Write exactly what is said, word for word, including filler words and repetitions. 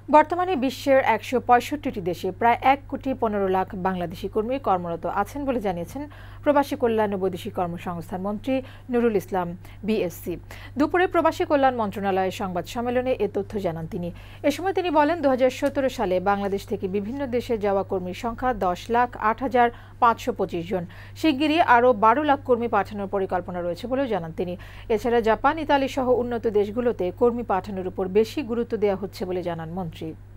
বর্তমানে বিশ্বের একশো পঁয়ষট্টিটি দেশে প্রায় এক কোটি পনেরো লাখ বাংলাদেশি কর্মী কর্মরত আছেন বলে জানিয়েছেন প্রবাসী কল্যাণ ও বৈদেশিক কর্মসংস্থান মন্ত্রী নুরুল ইসলাম বিএসসি। দুপুরে প্রবাসী কল্যাণ মন্ত্রণালয়ের সংবাদ সম্মেলনে এ তথ্য জানান তিনি। এ সময় তিনি বলেন, দু হাজার সতেরো সালে বাংলাদেশ থেকে বিভিন্ন দেশে যাওয়া কর্মীর সংখ্যা দশ লাখ আট হাজার পাঁচশো পঁচিশ জন। শিগগিরই আরও বারো লাখ কর্মী পাঠানোর পরিকল্পনা রয়েছে বলেও জানান তিনি। এছাড়া জাপান, ইতালি সহ উন্নত দেশগুলোতে কর্মী পাঠানোর উপর বেশি গুরুত্ব দেওয়া হচ্ছে বলে জানান মন্ত্রী।